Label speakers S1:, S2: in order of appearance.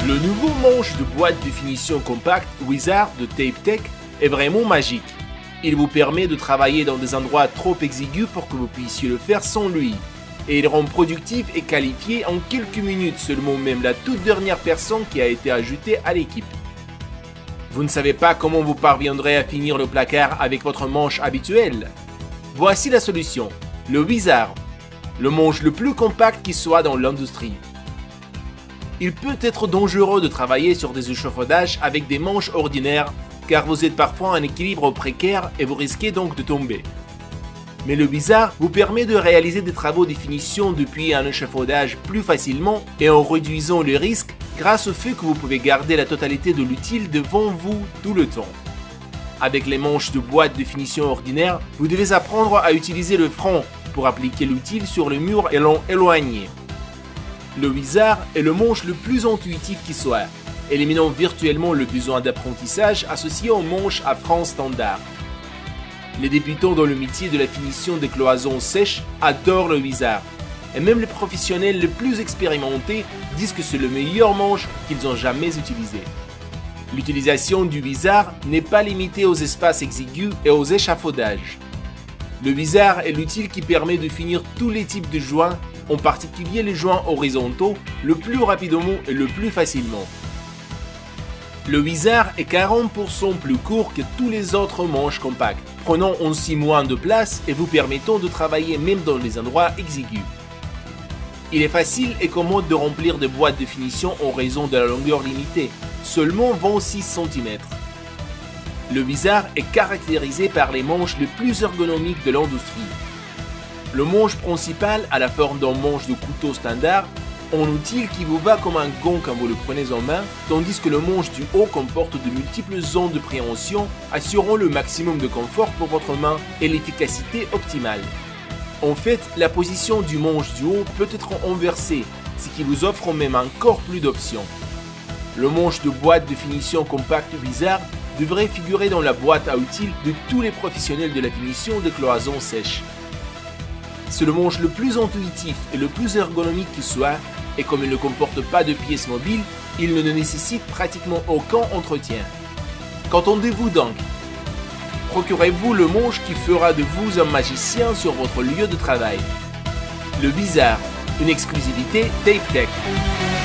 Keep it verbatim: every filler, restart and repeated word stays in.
S1: Le nouveau manche de boîte de finition compacte Wizard de Tape Tech est vraiment magique. Il vous permet de travailler dans des endroits trop exigus pour que vous puissiez le faire sans lui. Et il rend productif et qualifié en quelques minutes seulement, même la toute dernière personne qui a été ajoutée à l'équipe. Vous ne savez pas comment vous parviendrez à finir le placard avec votre manche habituelle? Voici la solution, le Wizard, le manche le plus compact qui soit dans l'industrie. Il peut être dangereux de travailler sur des échafaudages avec des manches ordinaires car vous êtes parfois en équilibre précaire et vous risquez donc de tomber. Mais le Wizard vous permet de réaliser des travaux de finition depuis un échafaudage plus facilement et en réduisant le risque grâce au fait que vous pouvez garder la totalité de l'outil devant vous tout le temps. Avec les manches de boîte de finition ordinaire, vous devez apprendre à utiliser le frein pour appliquer l'outil sur le mur et l'en éloigner. Le Wizard est le manche le plus intuitif qui soit, éliminant virtuellement le besoin d'apprentissage associé aux manches à frein standard. Les débutants dans le métier de la finition des cloisons sèches adorent le Wizard, et même les professionnels les plus expérimentés disent que c'est le meilleur manche qu'ils ont jamais utilisé. L'utilisation du Wizard n'est pas limitée aux espaces exigus et aux échafaudages. Le Wizard est l'outil qui permet de finir tous les types de joints, en particulier les joints horizontaux, le plus rapidement et le plus facilement. Le Wizard est quarante pour cent plus court que tous les autres manches compacts, prenant ainsi moins de place et vous permettant de travailler même dans les endroits exigus. Il est facile et commode de remplir des boîtes de finition en raison de la longueur limitée, seulement vingt-six centimètres. Le Wizard est caractérisé par les manches les plus ergonomiques de l'industrie. Le manche principal a la forme d'un manche de couteau standard, un outil qui vous va comme un gant quand vous le prenez en main, tandis que le manche du haut comporte de multiples zones de préhension, assurant le maximum de confort pour votre main et l'efficacité optimale. En fait, la position du manche du haut peut être inversée, ce qui vous offre même encore plus d'options. Le manche de boîte de finition compacte Wizard devrait figurer dans la boîte à outils de tous les professionnels de la finition des cloisons sèches. C'est le manche le plus intuitif et le plus ergonomique qui soit, et comme il ne comporte pas de pièces mobiles, il ne nécessite pratiquement aucun entretien. Qu'entendez-vous donc? Procurez-vous le manche qui fera de vous un magicien sur votre lieu de travail. Le Wizard, une exclusivité Tape Tech.